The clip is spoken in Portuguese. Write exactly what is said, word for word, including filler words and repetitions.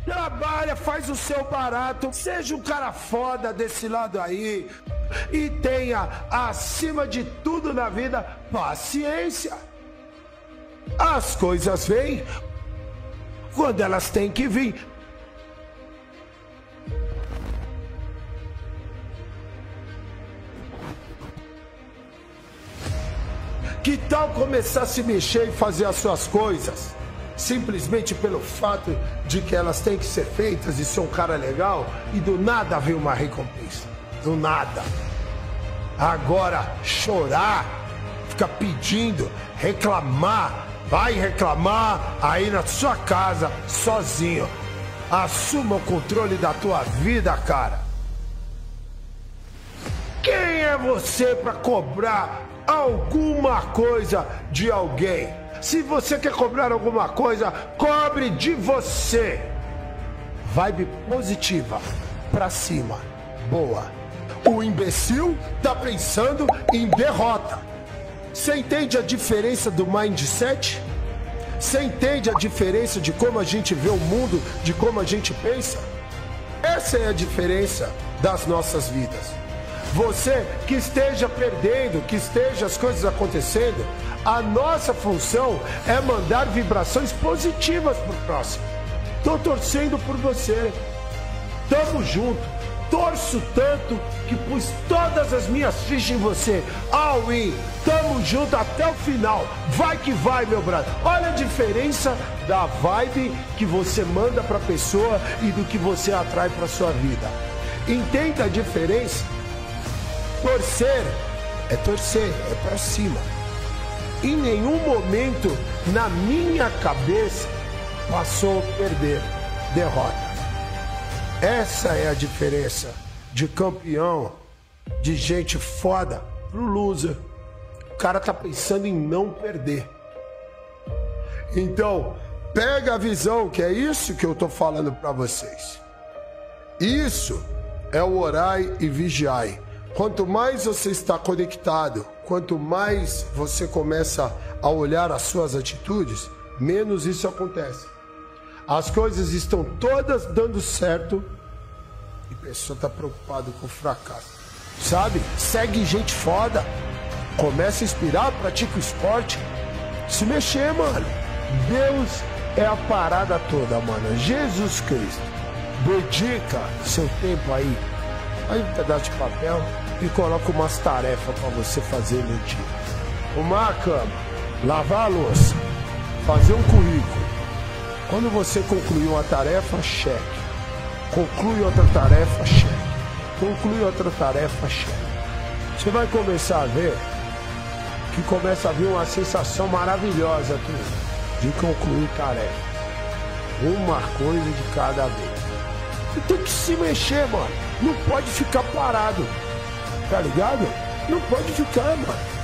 Trabalha, faz o seu barato, seja um cara foda desse lado aí e tenha, acima de tudo na vida, paciência. As coisas vêm quando elas têm que vir. Que tal começar a se mexer e fazer as suas coisas? Simplesmente pelo fato de que elas têm que ser feitas e ser um cara legal, e do nada vem uma recompensa. Do nada. Agora, chorar, ficar pedindo, reclamar, vai reclamar aí na sua casa, sozinho. Assuma o controle da tua vida, cara. Quem é você para cobrar alguma coisa de alguém? Se você quer cobrar alguma coisa, cobre de você. Vibe positiva, pra cima, boa. O imbecil tá pensando em derrota. Você entende a diferença do mindset? Você entende a diferença de como a gente vê o mundo, de como a gente pensa? Essa é a diferença das nossas vidas. Você que esteja perdendo, que esteja as coisas acontecendo, a nossa função é mandar vibrações positivas pro próximo. Tô torcendo por você. Tamo junto. Torço tanto que pus todas as minhas fichas em você. All in. Tamo junto até o final. Vai que vai, meu brother. Olha a diferença da vibe que você manda pra pessoa e do que você atrai pra sua vida. Entenda a diferença? Torcer é torcer, é pra cima. Em nenhum momento na minha cabeça passou perder, derrota. Essa é a diferença de campeão, de gente foda pro loser. O cara tá pensando em não perder. Então, pega a visão, que é isso que eu tô falando pra vocês. Isso é o orai e vigiai. Quanto mais você está conectado, quanto mais você começa a olhar as suas atitudes, menos isso acontece. As coisas estão todas dando certo e a pessoa está preocupada com o fracasso. Sabe? Segue gente foda. Começa a inspirar, pratica o esporte. Se mexer, mano. Deus é a parada toda, mano. Jesus Cristo. Dedica seu tempo aí. Aí um pedaço de papel e coloca umas tarefas para você fazer no dia. Arrumar a cama, lavar a louça, fazer um currículo. Quando você concluir uma tarefa, cheque. Conclui outra tarefa, cheque. Conclui outra tarefa, cheque. Você vai começar a ver que começa a vir uma sensação maravilhosa tudo, de concluir tarefa. Uma coisa de cada vez. Você tem que se mexer, mano. Não pode ficar parado. Tá ligado? Não pode ficar, mano.